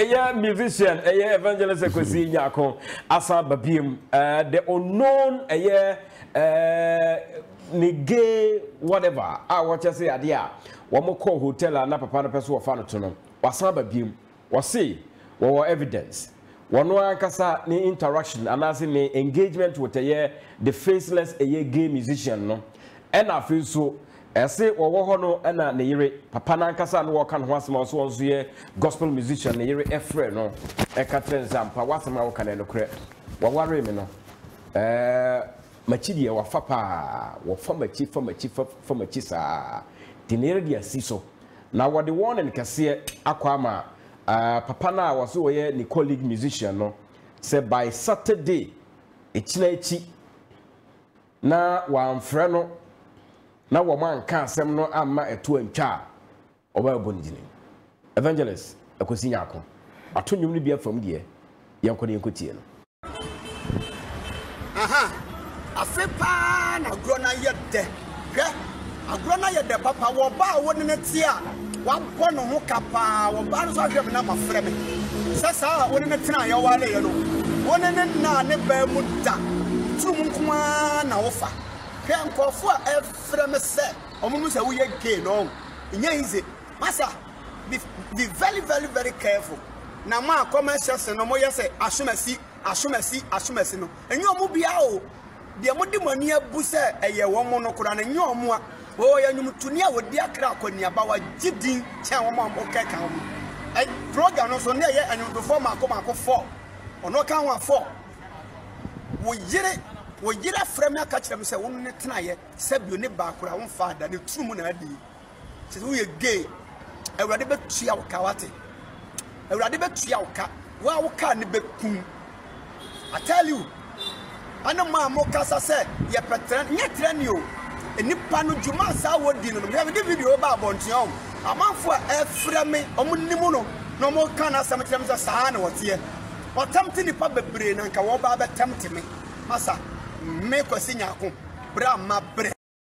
a musician, a evangelist Kwesi Nyankwo, asa babiem, the unknown, nige whatever. I want to say adia. One more call hotel and papa na person of fan to no. Wasa babiem, wasi, wa evidence. One more kasa ni interaction, and as in engagement with the faceless gay musician no. And I feel so. I say, no, and the yere, Papa Nankasa, and walk on once more, so on gospel musician, the yere, Efre, no, a Catherine Zampa, what's a Malcan and a crep. What worry me, no? Machidia, or Fapa, or from a chief, from a chisa, Dineria Siso. Now, what the one in Cassia, Aquama, Papana was away, the colleague musician, no, said by Saturday, it's late. Now, one friend. Na woman kan sem no amma eto antwa oba bonijini evangelist Kwesi Nyankwo atonwum ni bia fam de yankode yankotie no aha afepa na grona yede hwe agrona yede papa wo ba woni ne tia wa bɔ no ho kapa wo ba no so hwe na mafrɛ me sasa woni ne tena ya wale ye no woni ne na ne ba mu da tum kuma na wofa Can call for every set. Omumu say we gay no. Easy. Massa, be very, very, very careful. Na ma commercials no mo say asumesi no. Enyo mu bia o. De mo di mani abu say eye wo mo no kura na enyo mo a. O ya nyum tuni a wodi akra akoni aba wa gidin chen wo mo keka wo. Program no so na ye enyo before ma ko 4. Ono kan wa 4. Wo yire wo yira frame aka kire me say won ne tena ye sabio ne ba kura won faada ne tumu na adi se wo ye gay awurade betua wo ka wate awurade betua wo ka wa wo ka ne bekun I tell you ana ma mo kasa say ye petre nye tre ni o enipa no djuma sa wodi no me de video ba abontion amanfo e frame omunimu no no mo kana sam kire me say sa na wote o tamti ni pa bebre na nka wo ba betamti me masa me Kwesi Nyankwo bra ma bre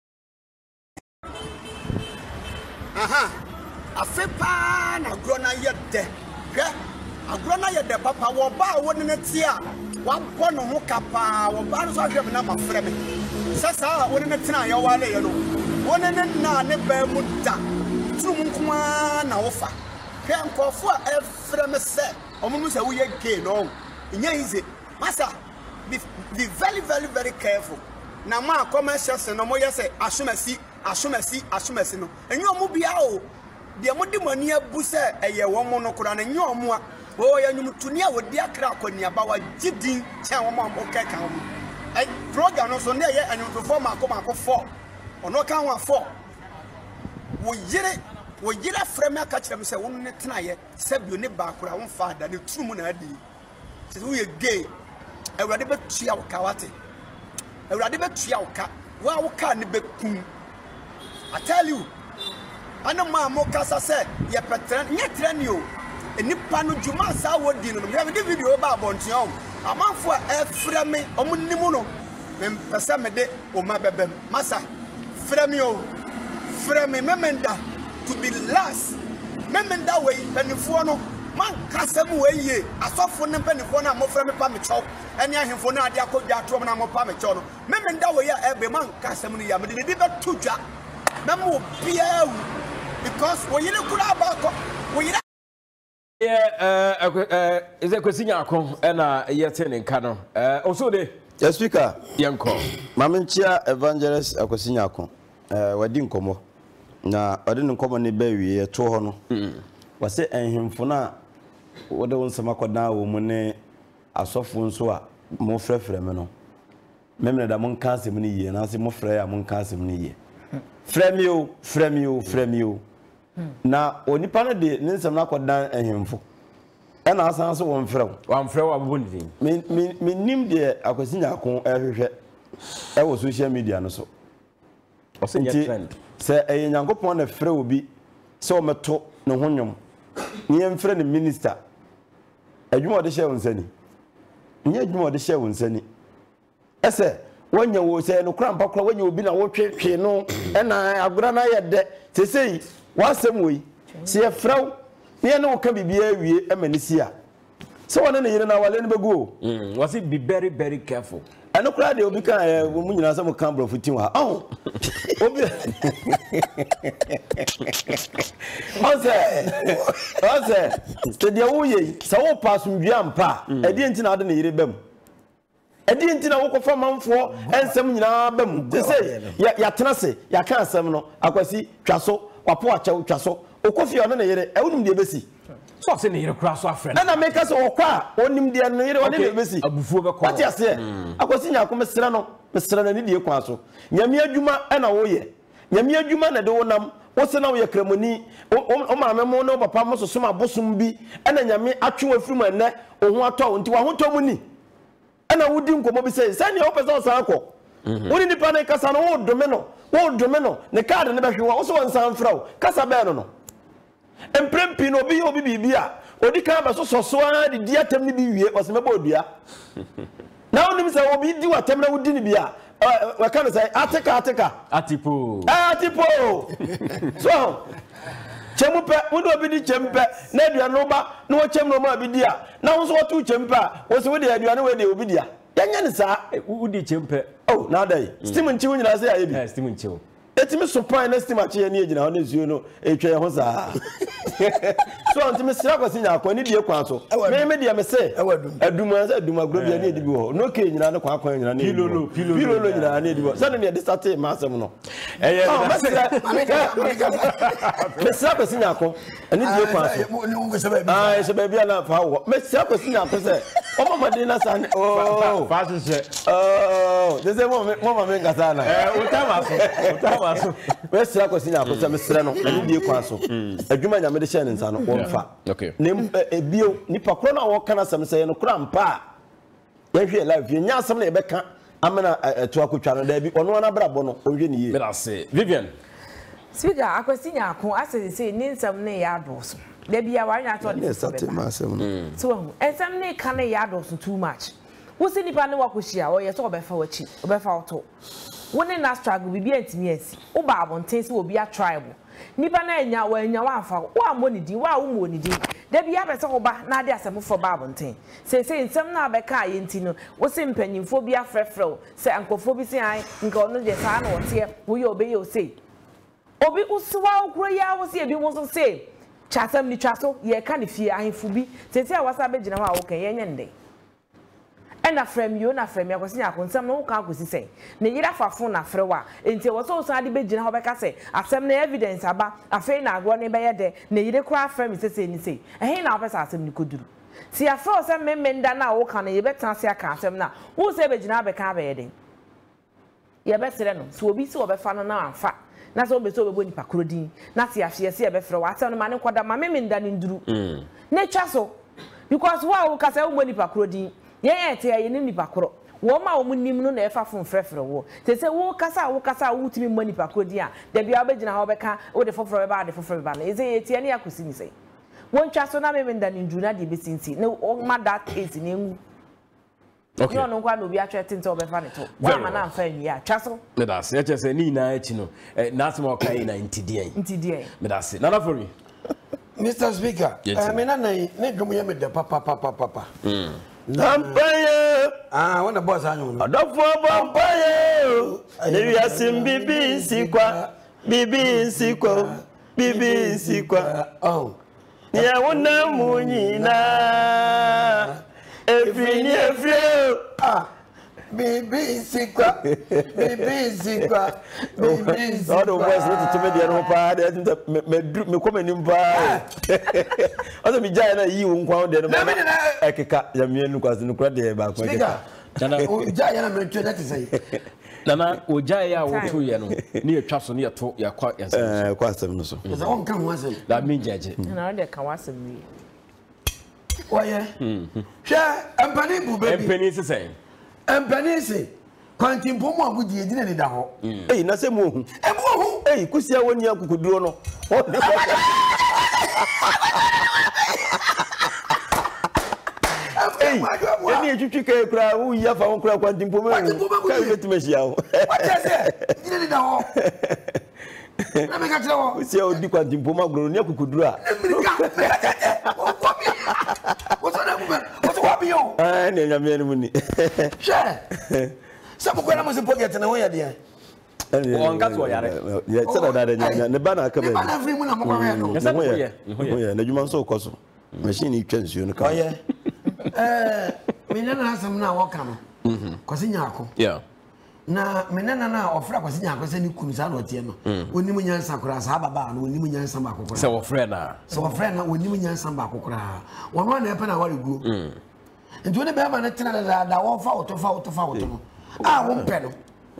aha afepa na grona yede hwe agrona yede papa wo ba woni ne tia wa bɔ no ho kapa wo ba no so hwe na mafrɛ me sasa woni ne tena ya wale ye no woni ne na ne ba mu da tum kuma na wofa hwe nkɔfo a efrɛ me sɛ omumu sɛ wo ye gay no easy masa be very, very, very careful. Na ma commercials no mo say asumesi no. Enyo mu bia o. De mo di mani abu say eye wo mo no kura na enyo mo a. O ya nyum tuni a wodi akra akoni aba wa gidin chen wo mo keka wo. Program no so na ye enyo before ma ko 4. Ono kan wa 4. Wo yire frame aka kire me say won ne tena ye sabio ne ba kura won faada ne tumu na adi. Se wo ye gay awurade betua wo ka wate awurade betua wo ka wa wo ka ne bekun I tell you ana ma mo kasa say ye petre nye tre ni o enipa no djuma sa wodi no me de video ba abontion amanfo e frɛ me omunimu no me pese me de o ma bebem masa frɛ me memenda to be last memenda we benifo no man kasem we ye asofo ne benifo na mo frɛ me pa me chow eni ahemfo na ade akɔdwa atom na mo pa me chow no memenda we ya ebe man kasem no ya me de betu dwa na mo bia because we yire kura ba ko we yire is a Kwesi Nyankwo na yete ne nka no also de yes speaker yanko mamenchia evangelist Kwesi Nyankwo wadi nkomo na wadi nkomo ne ba wie to ho no wase enhemfo na wode won sama kodan wo mu ne asofo nso a mo frɛfrɛ me no memne da mon kan asem ne yie na se mo frɛ ya mon kan asem ne yie frɛ me o na onipa no de ne nsɛm na kodan enhemfo ɛna asan so won frɛ wa bonidin me nim de Kwesi Nyankwo ehwehwɛ ɛwɔ social media no so o se nye trend sɛ Nyankopɔn na frɛ obi sɛ o meto ne ho nwom ne mfrɛ ne minister adwuma de hyɛ wonsani nye adwuma de hyɛ wonsani ɛsɛ wanya wo sɛ no krampa kra wanya obi na wo twetwe no ɛna agora na yɛ de sesei wasɛm wo yi sɛ yɛfrɛw ne no ka bibia wie emanisia so wona ne yire na wale ne begu was it be very very careful ano kura de obi kan mu nyina sam kan bro futin wa obi ose stedia wo ye sa wo pass ndua mpa e de ntina ade ne yire bam edi ntina wo kofa manfo ensem nyina bam te say ya tenase ya kan asem no akwasi twaso wapo acha twaso okofi ono ne yire e wonum de besi so say ne yire kura so afre na make so okwa onim de ne yire one ne besi abufuo be kwa ati ase akwasi nyako mesra no mesra na ne die kwa so nyame adwuma na wo ye nyame adwuma na de wonam wo se na wo ye kramoni o maame mo no papa mo so so mabosum bi na nyame atwe afiri mu enne o ho atɔ nti wa ho tɔ mu ni ana wudi nkomo bi say sani o pese o san akɔ woni nipa na kasa no wo dome no ne card ne behwe wo so nsan fraw kasa be no emprempi no obi bibia odi kan ba so so a di diatem ni bi wie o se meba odua na onim say obi di watem na wudi ni bia we kan say ateka atipo so chemupe wodi obi di chempe na aduano ba na wo chem no ma bi dia na wo so wotu chempe wo se wodi aduano we de obi dia yanya ne sa wodi chempe oh na dai steam nchi wo nyina se ya bi steam nchi wo etimi supply na steam achi ne gina ho na zuo no etwe ho sa so ntimi sira kwasi nya akwa ni die kwa so me dia me se aduma gro bia ne edi bi ho no ke nyina ne kwa nyina ne pilolo nyina ne edi bi so ne de start ma asem no me sira kwasi nya akwa ani die kwa so se ba bia na fa wo me sira kwasi nya akwa se o mama de na san fa se de se mo mama ngasa na utama so we sira kwasi nya akwa se me sira no ani die kwa so adwuma nya me de share nsa no wonfa ne ebio nipa kro na wo kana sam sey no kra mpa ya hwe live nya asam na ebeka amena to akotwa no da bi ono na brabo no onhwe ne ye me da se Vivian Speaker akwasi nya akon asese ni nsam ne ya adoso da bia wa nya to de so so ensam ne kan ya adoso too much wo se nipa ne wakohia o ye so obefa wachi obefa auto woni na struggle bibia ntimi asi wo ba abonten se obi a tribe nipa na enya wa afa wa monidi wa wo monidi da bia be se wo ba na ade asemfo ba abonten se nsam na abeka aye nti no wo se mpanyimfo bi afrefrew se ankofo bi se ai nka ono de sa na wote wo ye obe ye o se obi uswa okro ya wo se ebi wo so se chatam ni chaso ye ka ne fie ahemfo bi se a wasa be gina ho a wo kan ye nyende ena frem yo na frem yakwasi nyakonsam no ka akosi sei ne yira fafo na frewa enti wo so san de be gina ho be ka sei asem na evidence aba afei na agro ne be ye de ne yire kra frem sese ni sei ehe na opesa asem ni koduru ti afro se memenda na wo ka na ye betan se aka asem na wo se be gina be ka be ye de ye be sere no so obi si wo be fa no na amfa na so be so be bo nipa krodin na ti afie se ye be frɛ wa asem no ma ne koda ma memenda ni nduru ne twa so because wo ka se wo bo nipa krodin ye te ye ni nipa kro wo ma wo nim no na e fa fon frɛfrɛ wo te se wo kasa wo timi mo nipa kro di a da bia be gina ho be ka wo de foforo be ba de foforo be ba na eze ye tie ne akosi ni sei won twa so na me nda ni ndru na de be sinti ne o ma that is ni enwu okay no kwa no bi atwe tinte o be fa ne to wa ma na mfa nwi a twa so me da se che se ni na echi no na asema kai na intidie me da se na for me Mr. Speaker me na ne dwom ye me de papa Nampaye wana boss anyu no adofo bampaye ne wiasim bibi nsikwa oh ya wona munyina efri bibi nsikwa Odo boys no to me dia no pa de me komani pa odo mi jaya na yi wo nkwa de no ekeka ya mienu kwazi no kura de ba kwa ekeka nana o jaya na me twa that say nana o jaya wo to ye no ne etwa so ne ye to ya kwa yensem kwa asem no so so on kan wa say that mean jeje na de kan wasem wi oye hwe empani bu baby empani se say empani se kwantimpo mo agudi edina ni da ho na se mu ohu kusia woni akukuduro no eni etwitwi kai kura wo ya fa won kura kwantimpo mo kai betimashia ho what say edina ni da ho na me ka kire wo si o di kwanti mpoma gro ne akukuduru a what's what be yo ne nyame ne mu ni share some go na mo se pocket na wo ya de on got to yare ya tsada da nya ne ba na aka ba ne ba na free mu na mo kwa ya no na juma so koso machine twa nsuo no ka oye me na asem na wo ka no kwasi nyaako yeah na me na ofra kwasi nyaako se ni kunu sa na otie no onimu nyansa kura sa baba no onimu nyansa ba kokora se wo friend na onimu nyansa ba kokora wono na epe na ware guo nti woni be ma na tena da wo fa oto no wo mpe no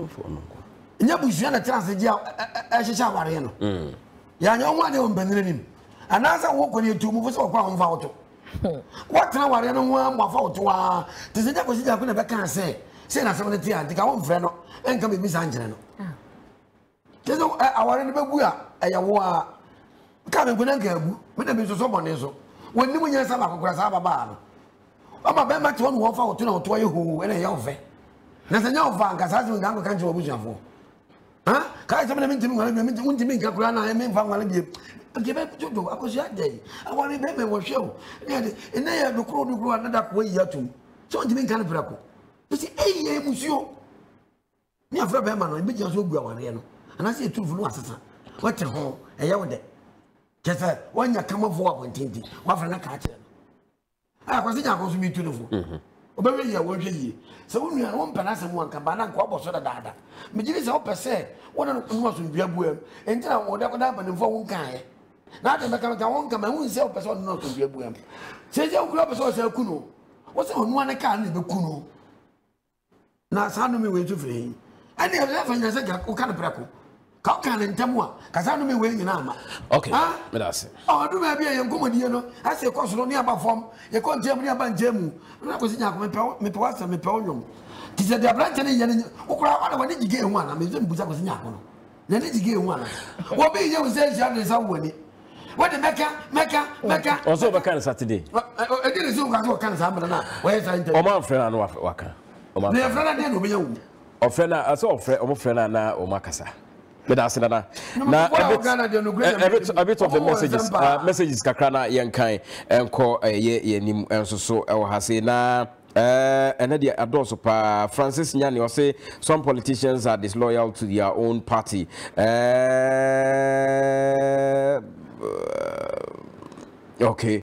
nya busu na tena se dia ehyehyɛ aware no ya nya wo ade wo mpanire nim anasa wo kɔ ne tumu fo se wo kwa wo fa oto watena ware no ho amfa oto a te se ja kwasi nyaako na be kan se na se woni ti anti ka wo mfrɛ no enka be mi sa nkyere no kezo aware no begu a ɛyɛ wo a ka me nkuna nka agu me na bi so bɔne so wonni mu nyansa ba kokora sa baba no ama be ma te won wo fa oto na oto yɛ ho ɛna yɛ ofɛ na se nya ofa nka sa se nka kan kyerɛ obusuafo ha ka se me na mi ntimi ngale mi ntimi nka kora na me mfa ngale bi akebe jojo akosi adai aware be me wo hwe o ne ya dukuru anada ko yi atum so ntimi nka ne prako esi eye musio ni afra be ma no be gyan so gu aware no anase eturufu no asesa wote ho eye wo de kese wonya kamafo abontinti wafra na ka kire no akwasi nya ko so mi turufu obewe ya wo hwe yi se wo nua wo mpana se mo anka ba na nka oboso da dada me giri se wo pese wo na no so ndua buam entina wo da ko da ba ne fo wo nkan ye na de meka wo nkan ma hu se wo pese wo no so ndua buam se je wo kura pese wo se kunu wo se onu ane ka na be kunu na sanu mi we tu firi ani e fa nya se ga ko kan brako ka kan ntamu a ka sanu mi we nyina ama okay me da se do ma bia ye nkomodie no ase ko so no ne aba fom ye ko ntem ne aba njemu na ko sinya ko me pe wasa me pe onwom ti se de abranche ne ye ne ukura wala wani jige hu ana me zem buza ko sinya ko no ne ne jige hu ana wo be ye wo se sia ne sa woni wo de meka also be kan Saturday e de so ko kan sa amana na wo ye sa inter o man friend na waka o man ne friend na de no be ye wu o friend na aso o friend na o makasa me da na a bit of the messages kakra na yenkan enko ye nim enso so e wo ha se na ene dia adoso pa Francis Nyani o say some politicians are disloyal to their own party okay